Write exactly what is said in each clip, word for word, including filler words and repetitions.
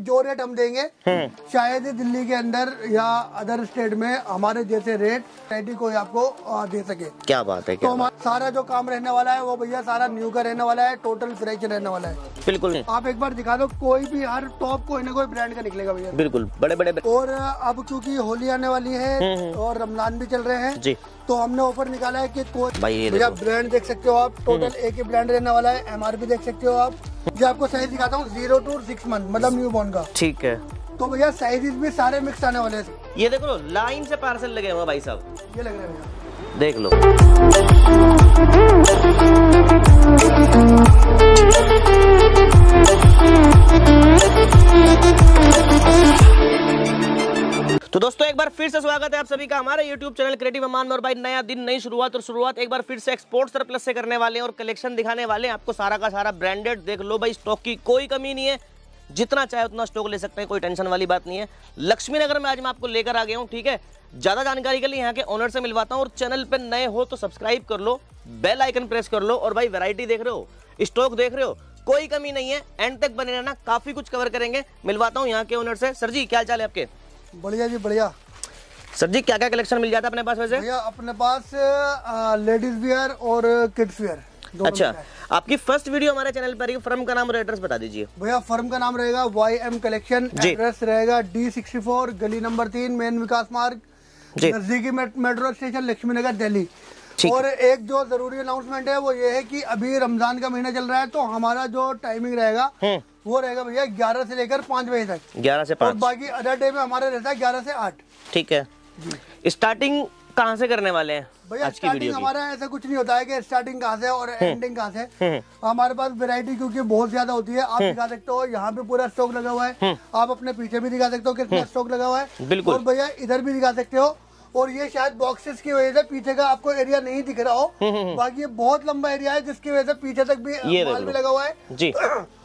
जो रेट हम देंगे शायद ही दिल्ली के अंदर या अदर स्टेट में हमारे जैसे रेट वैरायटी कोई आपको दे सके। क्या बात है, क्या तो बात। सारा जो काम रहने वाला है वो भैया सारा न्यू का रहने वाला है, टोटल फ्रेश रहने वाला है। बिल्कुल आप एक बार दिखा दो, कोई भी हर टॉप कोई ना कोई ब्रांड का निकलेगा भैया। बिल्कुल बड़े बड़े। और अब क्योंकि होली आने वाली है और रमजान भी चल रहे हैं जी, तो हमने ऑफर निकाला है कि कोई भाई भैया ब्रांड देख सकते हो आप, टोटल एक ही ब्रांड रहने वाला है। एमआरपी देख सकते हो आप। जो आपको साइज दिखाता हूँ जीरो टू सिक्स मंथ मतलब न्यू बॉर्न का। ठीक है। तो भैया साइजेस भी सारे मिक्स आने वाले हैं। ये देखो लो, लाइन से पार्सल लगे हुए भाई साहब, ये लग रहा है भैया, देख लो। तो दोस्तों एक बार फिर से स्वागत है आप सभी का हमारे YouTube चैनल क्रिएटिव अमान में। और भाई नया दिन, नई शुरुआत, और शुरुआत एक बार फिर से एक्सपोर्ट सरप्लस से करने वाले हैं और कलेक्शन दिखाने वाले हैं आपको सारा का सारा ब्रांडेड। देख लो भाई, स्टॉक की कोई कमी नहीं है, जितना चाहे उतना स्टॉक ले सकते हैं, कोई टेंशन वाली बात नहीं है। लक्ष्मी नगर में आज मैं आपको लेकर आ गया हूँ, ठीक है। ज्यादा जानकारी के लिए यहाँ के ओनर से मिलवाता हूँ। और चैनल पे नए हो तो सब्सक्राइब कर लो, बेल आइकन प्रेस कर लो। और भाई वैरायटी देख रहे हो, स्टॉक देख रहे हो, कोई कमी नहीं है। एंड तक बने रहना, काफी कुछ कवर करेंगे। मिलवाता हूँ यहाँ के ओनर से। सर जी क्या हाल चाल है आपके? बढ़िया जी बढ़िया। सर जी क्या क्या कलेक्शन मिल जाता है अपने पास वैसे? भैया अपने पास लेडीज वियर और किड्स वियर। अच्छा, आपकी फर्स्ट वीडियो हमारे चैनल पर, फर्म का नाम और एड्रेस बता दीजिए। भैया फर्म का नाम रहेगा वाई एम कलेक्शन, एड्रेस रहेगा डी सिक्सटी फोर गली नंबर तीन, मेन विकास मार्ग, नजदीकी मेट्रो स्टेशन, लक्ष्मी नगर, दिल्ली। और एक जो जरूरी अनाउंसमेंट है वो ये है कि अभी रमजान का महीना चल रहा है, तो हमारा जो टाइमिंग रहेगा वो रहेगा भैया ग्यारह से लेकर पाँच बजे तक। ग्यारह से पाँच। बाकी अदर डे में हमारा रहता है ग्यारह से आठ। ठीक है। स्टार्टिंग कहाँ से करने वाले हैं भैया? आज की वीडियो स्टार्टिंग हमारा ऐसा कुछ नहीं होता है कि स्टार्टिंग कहाँ से और एंडिंग कहाँ से। हमारे पास वैरायटी क्योंकि बहुत ज्यादा होती है, आप दिखा सकते हो यहाँ पे पूरा स्टॉक लगा हुआ है, आप अपने पीछे भी दिखा सकते हो कितना स्टॉक लगा हुआ है। बिल्कुल। और भैया इधर भी दिखा सकते हो। और ये शायद बॉक्सेस की वजह से पीछे का आपको एरिया नहीं दिख रहा हो, बाकी ये बहुत लंबा एरिया है जिसकी वजह से पीछे तक भी माल भी लगा हुआ है जी,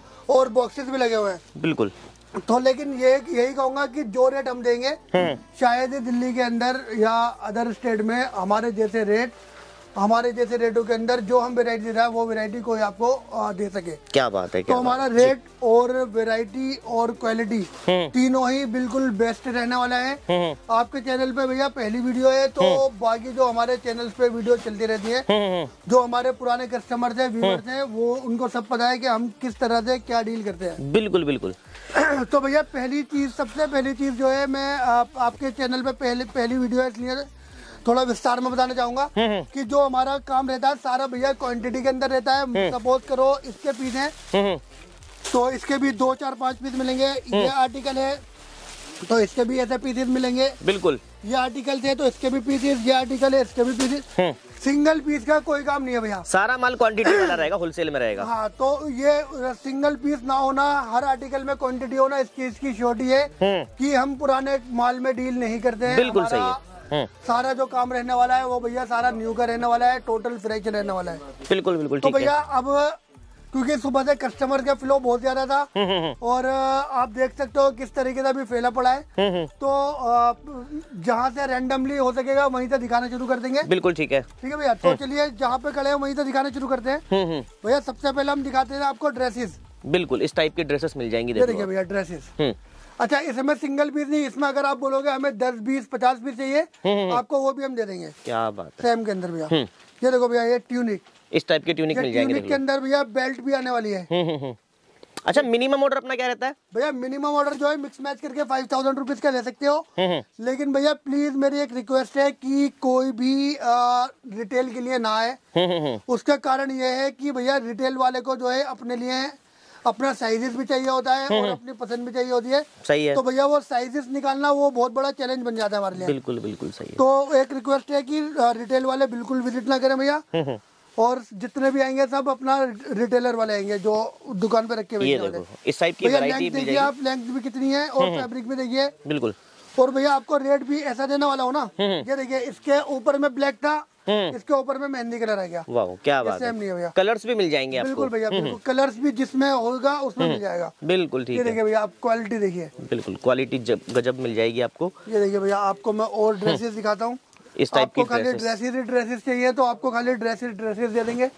और बॉक्सेस भी लगे हुए हैं। बिल्कुल। तो लेकिन ये यही कहूंगा कि जो रेट हम देंगे शायद ही दिल्ली के अंदर या अदर स्टेट में हमारे जैसे रेट हमारे जैसे रेटों के अंदर जो हम वैरायटी दे रहा है वो वैरायटी कोई आपको दे सके। क्या बात है, क्या तो हमारा रेट और वैरायटी और क्वालिटी तीनों ही बिल्कुल बेस्ट रहने वाला है। आपके चैनल पे भैया पहली वीडियो है, तो बाकी जो हमारे चैनल पे वीडियो चलती रहती है, जो हमारे पुराने कस्टमर्स है, व्यूअर्स हैं, वो उनको सब पता है कि हम किस तरह से क्या डील करते हैं। बिल्कुल बिल्कुल। तो भैया पहली चीज, सबसे पहली चीज जो है, मैं आप, आपके चैनल पे पहले पहली वीडियो है इसलिए थोड़ा विस्तार में बताना चाहूंगा कि जो हमारा काम रहता है सारा भैया क्वांटिटी के अंदर रहता है। सपोज करो इसके पीस हैं तो इसके भी दो चार पांच पीस मिलेंगे। ये आर्टिकल है तो इसके भी ऐसे पीसेस मिलेंगे। बिल्कुल। ये आर्टिकल है तो इसके भी पीसेस, ये आर्टिकल है इसके भी पीसेस। सिंगल पीस का कोई काम नहीं है भैया, सारा माल क्वांटिटी वाला रहेगा, होलसेल में रहेगा। हाँ, तो ये सिंगल पीस ना होना, हर आर्टिकल में क्वांटिटी होना, इस चीज की श्योरिटी है कि हम पुराने माल में डील नहीं करते हैं। बिल्कुल सही है। सारा जो काम रहने वाला है वो भैया सारा न्यू का रहने वाला है, टोटल फ्रेश रहने वाला है। बिल्कुल बिल्कुल। तो भैया अब क्योंकि सुबह से कस्टमर का फ्लो बहुत ज्यादा था और आप देख सकते हो किस तरीके से अभी फैला पड़ा है, तो जहाँ से रैंडमली हो सकेगा वहीं से दिखाना शुरू कर देंगे। बिल्कुल ठीक है। ठीक है भैया, तो चलिए जहाँ पे खड़े हैं वहीं से दिखाना शुरू करते हैं। भैया सबसे पहले हम दिखाते हैं आपको ड्रेसेस। बिल्कुल, इस टाइप की ड्रेसेस मिल जाएंगी। देखिए भैया ड्रेसेस। अच्छा, इसमें सिंगल पीस नहीं, इसमें अगर आप बोलोगे हमें दस बीस पचास पीस चाहिए आपको वो भी हम दे देंगे। क्या बात है। सेम के अंदर भैया ये देखो भैया, ये ट्यूनिक, इस टाइप के ट्यूनिक मिल जाएंगे। ट्यूनिक के अंदर भैया बेल्ट भी आने वाली है। अच्छा, मिनिमम ऑर्डर अपना क्या रहता है भैया? मिनिमम ऑर्डर जो है मिक्स मैच करके फाइव थाउजेंड रुपीज का ले सकते हो। लेकिन भैया प्लीज मेरी एक रिक्वेस्ट है कि कोई भी आ, रिटेल के लिए ना आए। उसका कारण ये है कि भैया रिटेल वाले को जो है अपने लिए अपना साइजेस भी चाहिए होता है और अपनी पसंद भी चाहिए होती है। सही है। तो भैया वो साइजेस निकालना वो बहुत बड़ा चैलेंज बन जाता है हमारे लिए। बिल्कुल बिल्कुल सही है। तो एक रिक्वेस्ट है कि रिटेल वाले बिल्कुल विजिट ना करें भैया, और जितने भी आएंगे सब अपना रिटेलर वाले आएंगे जो दुकान पे रखे हुए। ये देखो इस टाइप की वैरायटी देखिए आप, लेंथ भी कितनी है और फैब्रिक भी देखिए। बिल्कुल। और भैया आपको रेट भी ऐसा देने वाला हो ना, ये देखिए इसके ऊपर में ब्लैक था, इसके ऊपर में मेहंदी कलर आ गया। वाह क्या बात है। नहीं है भैया, कलर्स भी मिल जाएंगे आपको। बिल्कुल भैया बिल्कुल, कलर्स भी जिसमें होगा उसमें मिल जाएगा। बिल्कुल ठीक है। देखिए भैया आप क्वालिटी देखिए, बिल्कुल क्वालिटी गजब मिल जाएगी आपको। ये देखिए भैया, आपको मैं और ड्रेसेस दिखाता हूँ। इस टाइप की खाली ड्रेसेस ही ड्रेसेस चाहिए तो आपको खाली ड्रेसेस ड्रेसेस दे देंगे।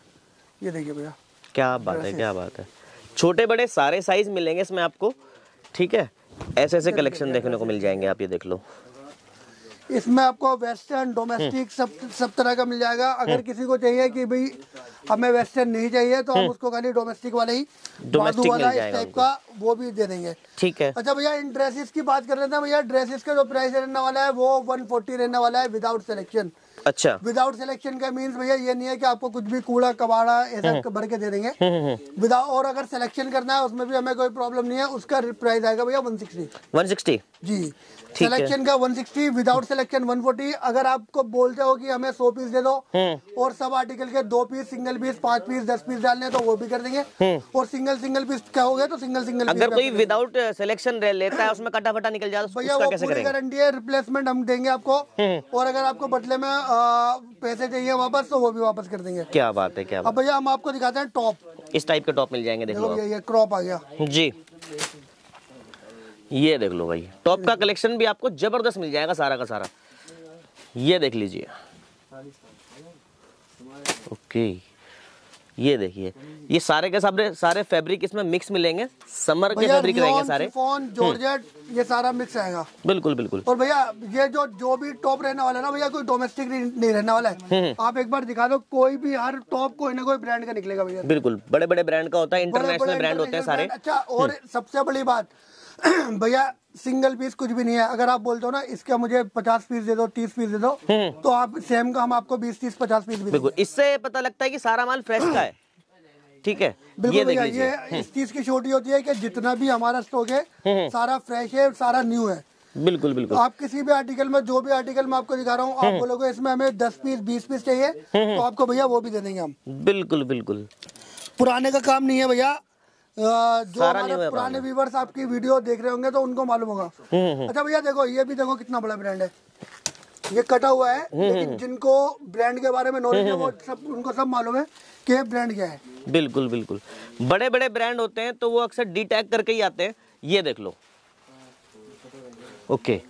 ये देखिए भैया, क्या बात है, क्या बात है। छोटे बड़े सारे साइज मिलेंगे इसमें आपको। ठीक है, ऐसे ऐसे कलेक्शन देखने को मिल जाएंगे, आप ये देख लो। इसमें आपको वेस्टर्न डोमेस्टिक सब सब तरह का मिल जाएगा। अगर किसी को चाहिए कि भाई हमें वेस्टर्न नहीं चाहिए तो हम उसको खाली डोमेस्टिक वाला ही बाजू वाला इस टाइप का वो भी दे देंगे। ठीक है। अच्छा भैया, इन ड्रेसेस की बात कर रहे थे भैया, ड्रेसेस का जो प्राइस रहने वाला है वो वन फोर्टी रहने वाला है विदाउट सिलेक्शन। अच्छा, विदाउट सिलेक्शन का मीन्स भैया ये नहीं है कि आपको कुछ भी कूड़ा कबाड़ा ऐसा भर के दे देंगे विदाउट, और अगर सिलेक्शन करना है उसमें भी हमें कोई प्रॉब्लम नहीं है। उसका प्राइस आएगा भैया वन सिक्सटी। वन सिक्सटी जी, सिलेक्शन का one sixty, without selection one forty. अगर आपको बोलते हो कि हमें सौ पीस दे दो और सब आर्टिकल के दो पीस, सिंगल पीस, पांच पीस, दस पीस डालने तो वो भी कर देंगे। और सिंगल सिंगल पीस कहोगे तो सिंगल सिंगल अगर कोई विदाउट सिलेक्शन लेता है उसमें कटा फटा निकल जाता है भैया वो पूरी गारंटी है, रिप्लेसमेंट हम देंगे आपको। और अगर आपको बदले में आ, पैसे चाहिए वापस तो वो भी वापस कर देंगे। क्या बात है, क्या बात। अब भैया हम आपको दिखाते हैं टॉप। इस टाइप के टॉप मिल जाएंगे, देख लो। ये क्रॉप आ गया जी, ये देख लो भाई, टॉप का कलेक्शन भी आपको जबरदस्त मिल जाएगा सारा का सारा। ये देख लीजिए, ओके, ये देखिए, ये सारे के सारे सारे फैब्रिक इसमें मिक्स मिलेंगे, समर के फैब्रिक रहेंगे सारे, शिफॉन, जॉर्जेट, ये सारा मिक्स आएगा। बिल्कुल बिल्कुल। और भैया ये जो जो भी टॉप रहने वाला है ना भैया, कोई डोमेस्टिक नहीं रहने वाला है। आप एक बार दिखा दो, कोई भी हर टॉप कोई ना कोई ब्रांड का निकलेगा भैया। बिल्कुल, बड़े बड़े ब्रांड का होता है, इंटरनेशनल ब्रांड होते हैं सारे। अच्छा, और सबसे बड़ी बात भैया, सिंगल पीस कुछ भी नहीं है। अगर आप बोलते हो ना इसका मुझे पचास पीस दे दो, तीस पीस दे दो, तो आप सेम का हम आपको बीस तीस पचास पीस भी बिल्कुल। इससे पता लगता है कि सारा माल फ्रेश का है। ठीक है, ये भैया, ये इस चीज की छोटी होती है कि जितना भी हमारा स्टॉक है सारा फ्रेश है, सारा न्यू है। बिल्कुल बिल्कुल। आप किसी भी आर्टिकल में, जो भी आर्टिकल मैं आपको दिखा रहा हूँ, आप बोलोगे इसमें हमें दस पीस बीस पीस चाहिए तो आपको भैया वो भी दे देंगे हम। बिल्कुल बिल्कुल। पुराने का काम नहीं है भैया। जो हमारे पुराने व्यूवर्स आपकी वीडियो देख रहे होंगे तो उनको मालूम होगा। अच्छा भैया देखो, ये भी देखो कितना बड़ा ब्रांड है। ये कटा हुआ है, लेकिन जिनको ब्रांड के बारे में नॉलेज है वो सब, उनको सब मालूम है कि ये ब्रांड क्या है। बिल्कुल बिल्कुल। बड़े बड़े ब्रांड होते हैं तो वो अक्सर डी टैग करके ही आते हैं। ये देख लो, ओके,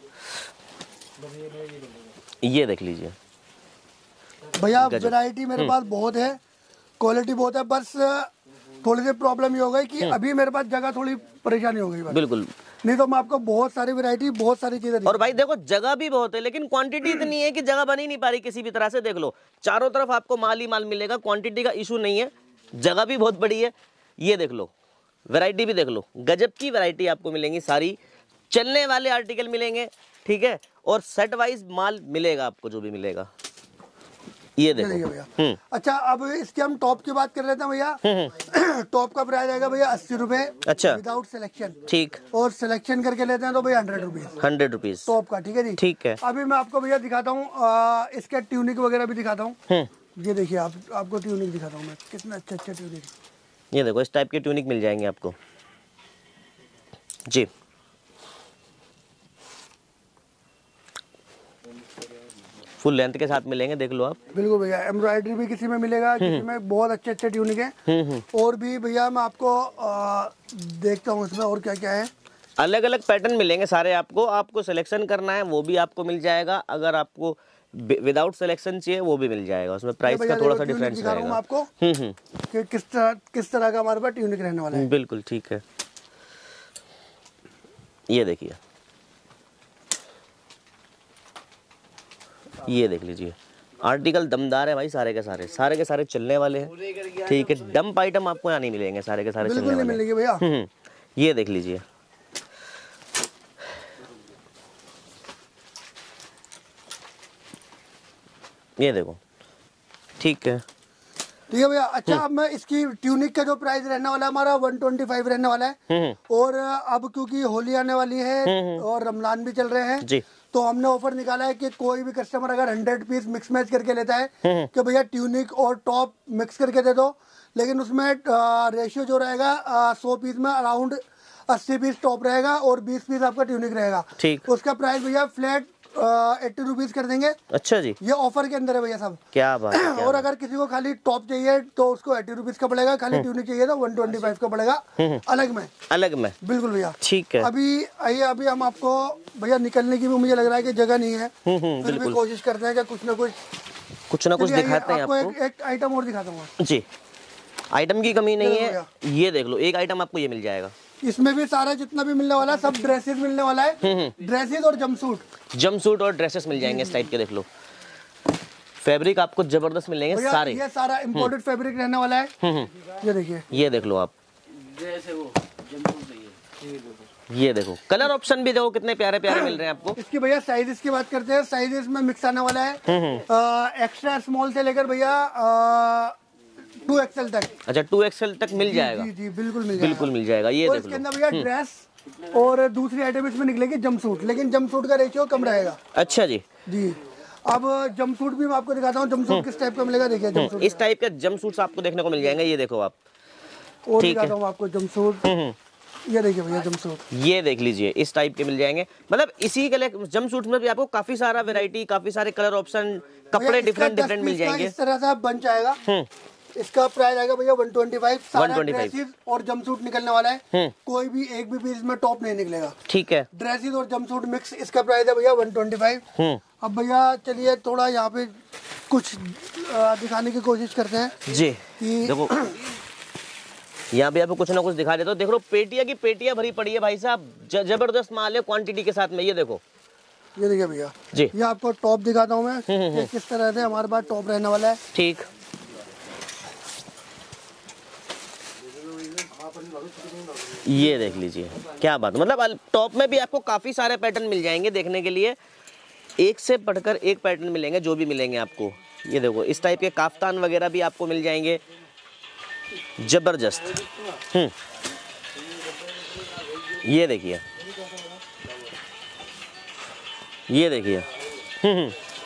ये देख लीजिए भैया, वैरायटी मेरे पास बहुत है, क्वालिटी बहुत है। बस थोड़ी सी प्रॉब्लम ये हो गई कि अभी मेरे पास जगह थोड़ी परेशानी हो गई। बिल्कुल, नहीं तो मैं आपको बहुत सारी वैरायटी, बहुत सारी चीजें। और भाई देखो, जगह भी बहुत है लेकिन क्वांटिटी इतनी है कि जगह बनी नहीं पा रही किसी भी तरह से। देख लो, चारों तरफ आपको माल ही माल मिलेगा, क्वांटिटी का इशू नहीं है, जगह भी बहुत बड़ी है। ये देख लो, वैरायटी भी देख लो, गजब की वैरायटी आपको मिलेंगी, सारी चलने वाले आर्टिकल मिलेंगे। ठीक है, और सेट वाइज माल मिलेगा आपको, जो भी मिलेगा। ये देखो भैया। अच्छा, अब इसके हम टॉप की बात कर रहे थे भैया। टॉप का प्राइस आएगा भैया अस्सी रुपए। अच्छा, विदाउट सिलेक्शन। ठीक। और सिलेक्शन करके लेते हैं तो भैया hundred rupees. Hundred rupees top का। ठीक है जी, ठीक है। अभी मैं आपको भैया दिखाता हूँ, इसके ट्यूनिक वगैरह भी दिखाता हूँ। ये देखिए, आप आपको ट्यूनिक दिखाता हूँ मैं, कितना अच्छा अच्छा ट्यूनिक। ये देखो, इस टाइप के ट्यूनिक मिल जाएंगे आपको जी। फुल लेंथ के साथ मिलेंगे, देख लो आप। बिल्कुल भैया, एम्ब्रॉयडरी भी किसी में मिलेगा, किसी में बहुत अच्छे अच्छे ट्यूनिक है। और भी भैया मैं आपको आ, देखता हूँ इसमें और क्या क्या है। अलग अलग पैटर्न मिलेंगे सारे आपको, आपको सिलेक्शन करना है वो भी आपको मिल जाएगा। अगर आपको विदाउट सिलेक्शन चाहिए वो भी मिल जाएगा। उसमें प्राइस का थोड़ा सा डिफरेंस रहेगा आपको कि किस तरह किस तरह का हमारे पास ट्यूनिक रहने वाला है। बिल्कुल ठीक है, ये देखिए, ये देख लीजिए, आर्टिकल दमदार है भाई, सारे के सारे सारे के सारे चलने वाले हैं। ठीक है, डंप आइटम आपको यहाँ नहीं मिलेंगे, सारे के सारे चलने वाले मिलेंगे भैया। ये देख लीजिए, ये देखो, ठीक है ठीक है भैया। अच्छा, अब मैं इसकी ट्यूनिक का जो प्राइस रहने वाला है हमारा वन ट्वेंटी फाइव रहने वाला है। और अब क्योंकि होली आने वाली है और रमजान भी चल रहे हैं जी, तो हमने ऑफर निकाला है कि कोई भी कस्टमर अगर हंड्रेड पीस मिक्स मैच करके लेता है कि भैया ट्यूनिक और टॉप मिक्स करके दे दो, लेकिन उसमें रेशियो जो रहेगा सौ पीस में अराउंड अस्सी पीस टॉप रहेगा और बीस पीस आपका ट्यूनिक रहेगा। ठीक, उसका प्राइस भैया फ्लैट एट्टी रुपीज कर देंगे। अच्छा जी, ये ऑफर के अंदर है भैया सब। क्या बात है, क्या और अगर किसी को खाली टॉप चाहिए तो उसको एट्टी रुपीज का पड़ेगा, खाली ट्यूनिक चाहिए तो वन ट्वेंटी फाइव का पड़ेगा अलग में। अलग में, बिल्कुल भैया, ठीक है। अभी आइए, अभी हम आपको भैया निकलने की भी मुझे लग रहा है कि जगह नहीं है, फिर भी कोशिश करते हैं कि कुछ ना कुछ कुछ ना कुछ दिखाते हैं आपको। एक आइटम और दिखाता हूँ जी, आइटम की कमी नहीं है। ये देख लो, एक आइटम आपको ये मिल जाएगा, इसमें भी सारा जितना भी मिलने वाला है सब ड्रेसेस मिलने वाला है, ड्रेसेस और जंपसूट जंपसूट और ड्रेसेस मिल जाएंगे इस टाइप के। देख लो फैब्रिक आपको जबरदस्त मिलेंगे सारे, ये सारा इम्पोर्टेड फैब्रिक रहने वाला है। ये देखिए, ये देख लो आप, ये देखो कलर ऑप्शन भी देखो कितने प्यारे प्यारे मिल रहे हैं आपको। इसकी भैया साइजेस की बात करते हैं, साइजेस में मिक्स आने वाला है, एक्स्ट्रा स्मॉल से लेकर भैया टू एक्सएल तक। अच्छा टू एक्सएल तक मिल जाएगा? जी जी बिल्कुल मिल जाएगा, बिल्कुल मिल जाएगा। ये और देख इसके लो अंदर भैया ड्रेस और दूसरी आइटम इसमें निकलेगी जंपसूट, लेकिन जंपसूट का रेशियो कम रहेगा। अच्छा जी जी। अब जंपसूट भी मैं आपको दिखाता हूँ, जंपसूट किस टाइप का मिलेगा। देखिए जंपसूट इस टाइप के जंपसूट्स आपको देखने को मिल जाएंगे। ये देखो आप, और दिखाता हूँ आपको जंपसूट। ये देखिए भैया जंपसूट, ये देख लीजिए इस टाइप के मिल जाएंगे। मतलब इसी के जंपसूट में भी आपको काफी सारा वैरायटी, काफी सारे कलर ऑप्शन, कपड़े डिफरेंट डिफरेंट मिल जाएंगे। इस तरह से बन जाएगा। इसका प्राइस आएगा भैया वन ट्वेंटी फाइव। सारा ड्रेसेस और जंपसूट निकलने वाला है, कोई भी एक भी पीस में टॉप नहीं निकलेगा। ठीक है, ड्रेसेस और जंपसूट मिक्स, इसका प्राइस है भैया वन ट्वेंटी फाइव। अब भैया चलिए थोड़ा यहाँ पे कुछ दिखाने की कोशिश करते हैं जी। कि देखो यहाँ पे आपको कुछ ना कुछ दिखा देता हूँ। देख लो पेटिया की पेटिया भरी पड़ी है भाई साहब, जबरदस्त माल है क्वांटिटी के साथ में। ये देखो, ये देखिए भैया जी, ये आपको टॉप दिखाता हूँ मैं कि किस तरह से हमारे पास टॉप रहने वाला है। ठीक, ये देख लीजिए क्या बात। मतलब टॉप में भी आपको काफी सारे पैटर्न मिल जाएंगे देखने के लिए, एक से बढ़कर एक पैटर्न मिलेंगे जो भी मिलेंगे आपको। ये देखो इस टाइप के काफ्तान वगैरह भी आपको मिल जाएंगे, जबरदस्त। हम्म, ये देखिए, ये देखिए। हम्म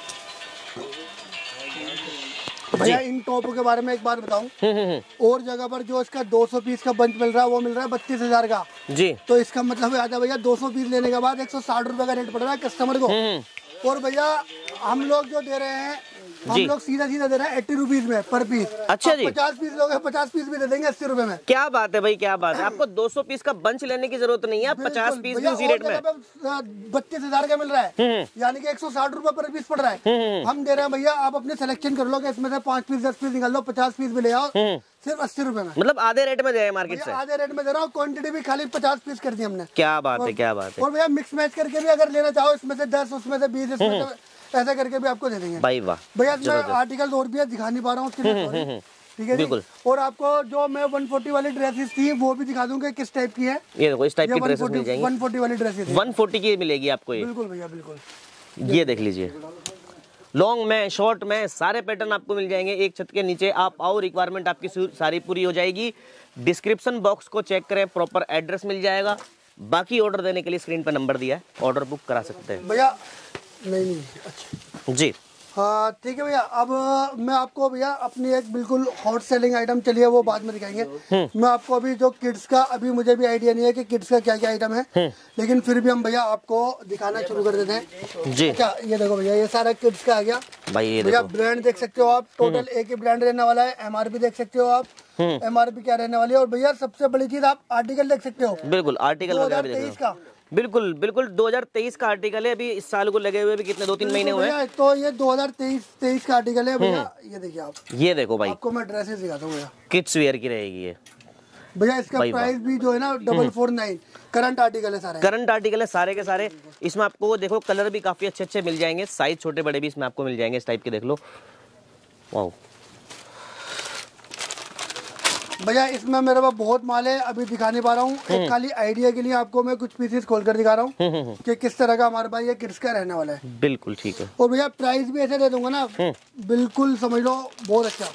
भैया इन टॉपों के बारे में एक बार बताऊं, और जगह पर जो इसका दो सौ पीस का बंच मिल रहा है वो मिल रहा है बत्तीस हजार का जी। तो इसका मतलब है आता भैया दो सौ पीस लेने के बाद एक सौ साठ रुपए का रेट पड़ रहा है कस्टमर को। और भैया हम लोग जो दे रहे हैं, हम लोग सीधा सीधा दे रहे हैं एट्टी रुपीज में पर पीस। अच्छा जी, पचास पीस लोग पचास पीस भी दे देंगे अस्सी रुपए में। क्या बात है भाई, क्या बात है। आपको दो सौ पीस का बंच लेने की जरूरत नहीं है, आप पचास पीस भी उसी रेट में बत्तीस हजार का मिल रहा है, यानी कि एक सौ साठ रुपए पर पीस पड़ रहा है। हम दे रहे हैं भैया, आप अपने सिलेक्शन कर लो कि इसमें से पाँच पीस दस पीस निकाल लो, पचास पीस भी ले आओ, सिर्फ अस्सी रुपए में। मतलब आधे रेट में दे रहे हैं मार्केट से, आधे रेट में दे रहा हूँ। क्वांटिटी भी खाली पचास पीस कर दी हमने। क्या बात है, क्या बात है। और भैया मिक्स मैच करके भी अगर लेना चाहो, इसमें से दस उसमें से बीस इसमें से ऐसा करके भी आपको दे देंगे भाई। वाह भैया, मैं आर्टिकल और भी दिखा नहीं पा रहा हूँ, ठीक है जी। और आपको जो मैं वन फोर्टी वाली ड्रेसेस थी वो भी दिखा दूंगा किस टाइप की है। ये देखो इस टाइप की ड्रेसेस मिल जाएंगी, वन फोर्टी वाली ड्रेसेस वन फोर्टी की मिलेगी आपको ये। बिल्कुल भैया बिल्कुल, ये देख लीजिए, लॉन्ग में शॉर्ट में सारे पैटर्न आपको मिल जाएंगे एक छत के नीचे। आप आओ, रिक्वायरमेंट आपकी सारी पूरी हो जाएगी। डिस्क्रिप्शन बॉक्स को चेक करें, प्रॉपर एड्रेस मिल जाएगा। बाकी ऑर्डर देने के लिए स्क्रीन पर नंबर दिया है, ऑर्डर बुक करा सकते हैं भैया। नहीं नहीं अच्छा जी, हाँ ठीक है भैया। अब मैं आपको भैया अपनी एक बिल्कुल हॉट सेलिंग आइटम, चलिए वो बाद में दिखाएंगे। मैं आपको अभी जो किड्स का, अभी मुझे भी आइडिया नहीं है कि किड्स का क्या क्या आइटम है, लेकिन फिर भी हम भैया आपको दिखाना शुरू कर देते हैं जी। अच्छा ये देखो भैया, ये सारा किड्स का आ गया भाई। ये भैया ब्रांड देख सकते हो आप, टोटल एक ही ब्रांड रहने वाला है। एमआरपी देख सकते हो आप, एमआरपी क्या रहने वाली है। और भैया सबसे बड़ी चीज आप आर्टिकल देख सकते हो, बिल्कुल आर्टिकल वगैरह का, बिल्कुल बिल्कुल दो हज़ार तेईस का आर्टिकल है। अभी इस साल को लगे हुए भी कितने, दो तीन महीने हुए हैं। तो ये दो हज़ार तेईस का आर्टिकल है भैया। ये देखिए आप, ये देखो भाई, आपको मैं ड्रेसेस दिखाता हूँ भैया, किड्स वेयर की रहेगी ये भैया। इसका प्राइस भी जो है ना double four nine, current article है सारे, करंट आर्टिकल है सारे के सारे। इसमें आपको देखो कलर भी काफी अच्छे अच्छे मिल जाएंगे, साइज छोटे बड़े भी इसमें आपको मिल जाएंगे इस टाइप के। देख लो वाओ भैया, इसमें मेरे पास बहुत माल है, अभी दिखा नहीं पा रहा हूँ। एक खाली आइडिया के लिए आपको मैं कुछ पीसेस खोल कर दिखा रहा हूँ कि किस तरह का हमारे पास ये किड्स का रहने वाला है। बिल्कुल ठीक है। और भैया प्राइस भी ऐसे दे दूंगा ना, बिल्कुल समझ लो बहुत अच्छा।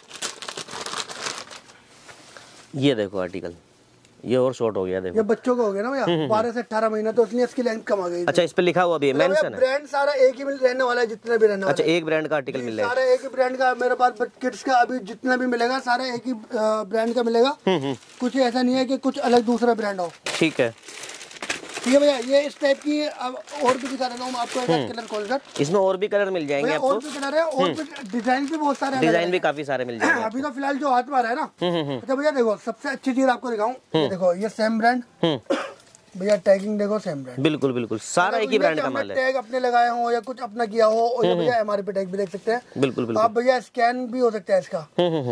ये देखो आर्टिकल, ये और शॉर्ट हो गया देखो, ये बच्चों का हो गया ना भैया, बारह से अठारह महीना, तो इसलिए इसकी लेंथ कम आ गई। अच्छा इस पे लिखा हुआ भी है, मेंशन है। ब्रांड सारा एक ही रहने वाला है, जितने भी रहने वाला। अच्छा एक ब्रांड का आर्टिकल मिल रहा है, सारा एक ही ब्रांड का मेरे पास किड्स का अभी जितना भी मिलेगा सारा एक ही ब्रांड का मिलेगा। कुछ ऐसा नहीं है कि कुछ अलग दूसरा ब्रांड हो। ठीक है, ठीक है भैया। ये इस टाइप की अब और भी दिखा देता हूँ आपको, कलर खोल कर। इसमें और भी कलर मिल जाएंगे आपको, और भी कलर है, और भी डिजाइन भी बहुत सारे, डिजाइन भी काफी सारे मिल जाएंगे। अभी तो फिलहाल जो हाथ में आ रहा है ना। अच्छा भैया देखो, सबसे अच्छी चीज आपको दिखाऊं, देखो ये सेम ब्रांड भैया, टैगिंग देखो सेम ब्रांड, बिल्कुल बिल्कुल सारा एक ही ब्रांड का माल है। टैग अपने लगाए हो या कुछ अपना किया हो, और ये भैया एमआरपी टैग भी देख सकते हैं। बिल्कुल बिल्कुल। आप भैया स्कैन भी हो सकता है इसका,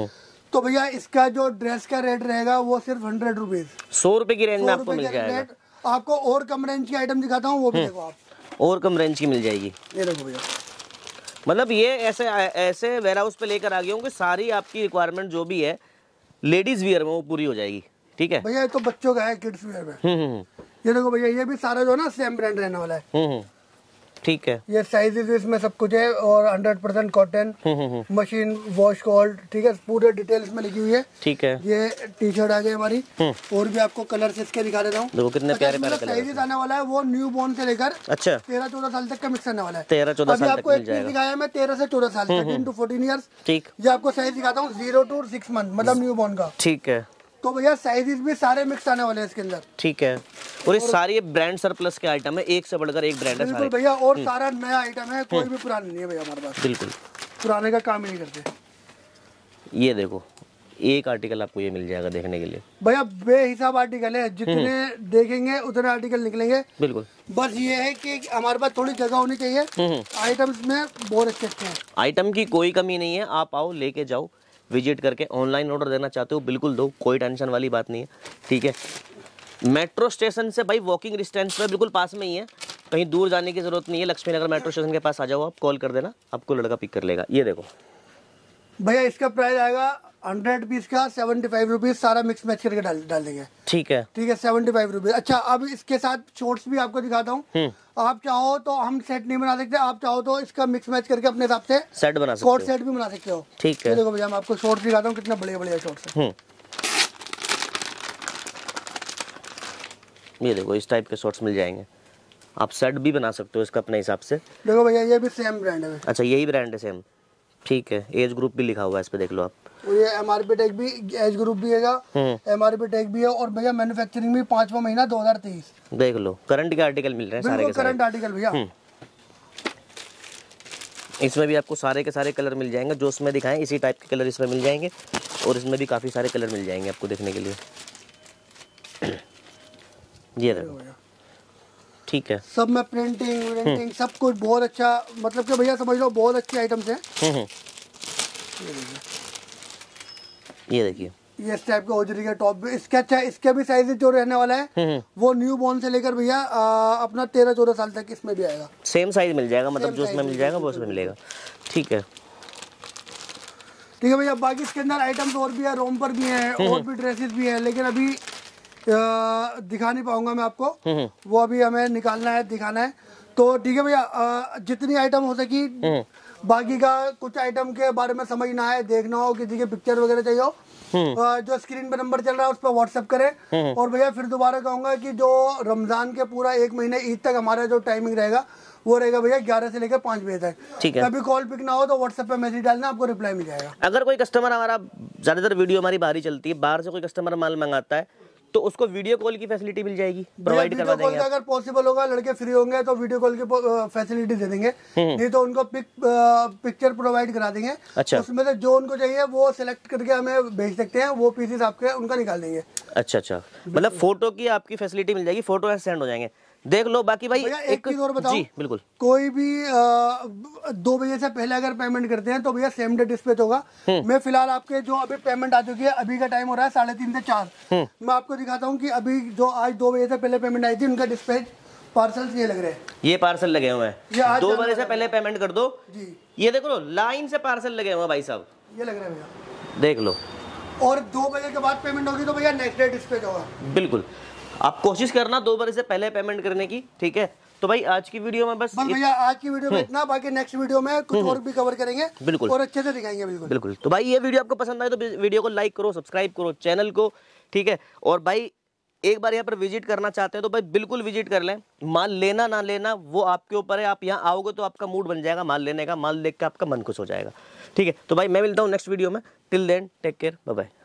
तो भैया इसका जो ड्रेस का रेट रहेगा वो सिर्फ हंड्रेड रुपीज सौ रुपए की रेंज में आपको मिल जाएगा। आपको और कम रेंज की आइटम दिखाता हूँ, वो भी देखो आप, और कम रेंज की मिल जाएगी। ये देखो भैया, मतलब ये ऐसे ऐसे वेयर हाउस पे लेकर आ गया हूँ कि सारी आपकी रिक्वायरमेंट जो भी है लेडीज वियर में वो पूरी हो जाएगी। ठीक है भैया, ये तो बच्चों का है, किड्स वियर में। ये देखो भैया, ये भी सारा जो है ना सेम ब्रांड रहने वाला है। ठीक है, ये साइजेस इसमें सब कुछ है और hundred percent cotton, machine wash cold. ठीक है, पूरे डिटेल्स में लिखी हुई है। ठीक है, ये टी शर्ट आ गई हमारी, और भी आपको कलर इसके दिखा देता हूँ। देखो कितने प्यारे प्यारे कलर। साइजेस आने वाला है वो न्यू बॉर्न से लेकर अच्छा तेरह चौदह साल तक का मिक्स आने वाला है। तेरह चौदह साल आपको एक पीस दिखाया मैं तेरह से चौदह साल, थर्टीन टू फोर्टीन ईयर्स। ठीक, ये आपको साइज दिखाता हूँ जीरो टू सिक्स मंथ, मतलब न्यू बॉर्न का। ठीक है, तो भैया साइजेस भी सारे मिक्स आने वाले हैं इसके अंदर। ठीक है, और ये सारी ब्रांड सरप्लस के आइटम है, एक से बढ़कर एक ब्रांड है सारे। बिल्कुल भैया, और सारा नया आइटम है, कोई भी पुराना नहीं है भैया हमारे पास। बिल्कुल पुराने का काम ही नहीं करते। ये देखो, एक आर्टिकल आपको ये मिल जाएगा देखने के लिए भैया, बेहिसाब आर्टिकल है, जितने देखेंगे उतने आर्टिकल निकलेंगे। बिल्कुल, बस ये है कि हमारे पास थोड़ी जगह होनी चाहिए। आइटम्स में बहुत अच्छे अच्छे हैं, आइटम की कोई कमी नहीं है। आप आओ, लेके जाओ, विजिट करके। ऑनलाइन ऑर्डर देना चाहते हो बिल्कुल दो, कोई टेंशन वाली बात नहीं है। ठीक है, मेट्रो स्टेशन से भाई वॉकिंग डिस्टेंस पे बिल्कुल पास में ही है, कहीं दूर जाने की जरूरत नहीं है। लक्ष्मी नगर मेट्रो स्टेशन के पास आ जाओ, आप कॉल कर देना, आपको लड़का पिक कर लेगा। ये देखो भैया, इसका प्राइस आएगा हंड्रेड पीस का सेवेंटी फाइव रुपीज, सारा मिक्स मैच करके डाल डाल देंगे। ठीक है, ठीक है, सेवेंटी फाइव रुपीज। अच्छा, अब इसके साथ शॉर्ट्स भी आपको दिखाता हूँ। आप चाहो तो हम सेट नहीं बना सकते, आप चाहो तो इसका मिक्स मैच करके अपने हिसाब से सेट बना सकते हो, सेट भी बना सकते हो। ठीक है, देखो भैया, मैं आपको शॉर्ट्स दिखाता हूँ, कितना बढ़िया बढ़िया शॉर्ट्स है। ये देखो, इस टाइप के शॉर्ट्स मिल जाएंगे, आप सेट भी बना सकते हो इसका अपने हिसाब से। देखो भैया, ये भी सेम ब्रांड है। अच्छा, यही ब्रांड है सेम। ठीक है, एज ग्रुप भी लिखा हुआ है इस पे, देख लो आप। ये एमआरपी टैग भी, एज ग्रुप भी है, एमआरपी टैग भी है, और भैया मैन्युफैक्चरिंग भी पांचवा महीना दो हजार तेईस। देख लो, करंट के आर्टिकल मिल रहे हैं सारे के सारे, करंट आर्टिकल भैया। इसमें भी आपको सारे के सारे कलर मिल जाएंगे, जो उसमें दिखाएं इसी टाइप के कलर इसमें मिल जाएंगे, और इसमें भी काफी सारे कलर मिल जाएंगे आपको देखने के लिए। ये देखो, ठीक है, सब में प्रिंटिंग प्रिंटिंग सब कुछ बहुत अच्छा, मतलब कि भैया समझ लो बहुत अच्छी आइटम्स हैं। ये देखिए, ये इस टाइप का होजरी का टॉप भी इसका अच्छा, इसके भी साइज जो रहने वाला है वो न्यू बॉर्न से लेकर भैया अपना तेरह चौदह साल तक इसमें भी आएगा। सेम साइज मिल जाएगा, मतलब जो उसमें मिल जाएगा वो उसमें मिलेगा। ठीक है, ठीक है भैया। बाकी इसके अंदर आइटम्स और भी है, रोम्पर भी है, और भी ड्रेसेस भी है, लेकिन अभी आ, दिखा नहीं पाऊंगा मैं आपको, वो अभी हमें निकालना है, दिखाना है। तो ठीक है भैया, जितनी आइटम हो सकी, बाकी का कुछ आइटम के बारे में समझ ना आए, देखना हो, किसी के पिक्चर वगैरह चाहिए हो, जो स्क्रीन पे नंबर चल रहा है उस पर व्हाट्सएप करें। और भैया फिर दोबारा कहूंगा कि जो रमजान के पूरा एक महीने ईद तक हमारा जो टाइमिंग रहेगा वो रहेगा भैया ग्यारह से लेकर पाँच बजे तक। ठीक है, कभी कॉल पिक ना हो तो व्हाट्सएप पे मैसेज डालना, आपको रिप्लाई मिल जाएगा। अगर कोई कस्टमर हमारा, ज्यादातर वीडियो हमारी बाहर ही चलती है, बाहर से कोई कस्टमर माल मंगाता है तो उसको वीडियो कॉल की फैसिलिटी मिल जाएगी, प्रोवाइड करवा देंगे। अगर पॉसिबल होगा, लड़के फ्री होंगे तो वीडियो कॉल की फैसिलिटी दे देंगे, नहीं तो उनको पिक पिक्चर प्रोवाइड करा देंगे। अच्छा, उसमें से जो उनको चाहिए वो सिलेक्ट करके हमें भेज सकते हैं, वो पीसेस आपके उनका निकाल देंगे। अच्छा अच्छा, मतलब फोटो की आपकी फैसिलिटी मिल जाएगी, फोटो सेंड हो जाएंगे, देख लो। बाकी भाई एक, एक चीज और बताओ जी, बिल्कुल, कोई भी आ, दो बजे से पहले अगर पेमेंट करते हैं तो भैया सेम डे डिस्पैच होगा। मैं फिलहाल आपके जो अभी पेमेंट आ चुकी है, अभी का टाइम हो रहा है साढ़े तीन से चार, मैं आपको दिखाता हूँ कि अभी जो आज दो बजे से पहले पेमेंट आई थी उनका डिस्पैच पार्सल ये लग रहे हैं, ये पार्सल लगे हुए हैं, दो बजे से पहले पेमेंट कर दो जी। ये देख लो, लाइन से पार्सल लगे हुए हैं भाई साहब, ये लग रहा है भैया, देख लो। और दो बजे के बाद पेमेंट होगी तो भैया नेक्स्ट डे डिस्पैच होगा। बिल्कुल, आप कोशिश करना दो बजे से पहले पेमेंट करने की। ठीक है, तो भाई आज की वीडियो में बस बस भैया आज की वीडियो में इतना, बाकी नेक्स्ट वीडियो में कुछ और भी कवर करेंगे, बिल्कुल, और अच्छे से दिखाएंगे। बिल्कुल बिल्कुल। तो भाई ये वीडियो आपको पसंद आए तो वीडियो को लाइक करो, सब्सक्राइब करो चैनल को। ठीक है, और भाई एक बार यहाँ पर विजिट करना चाहते हैं तो भाई बिल्कुल विजिट कर लें। माल लेना ना लेना वो आपके ऊपर है, आप यहाँ आओगे तो आपका मूड बन जाएगा माल लेने का, माल देख के आपका मन खुश हो जाएगा। ठीक है, तो भाई मैं मिलता हूँ नेक्स्ट वीडियो में, till then take care, bye bye.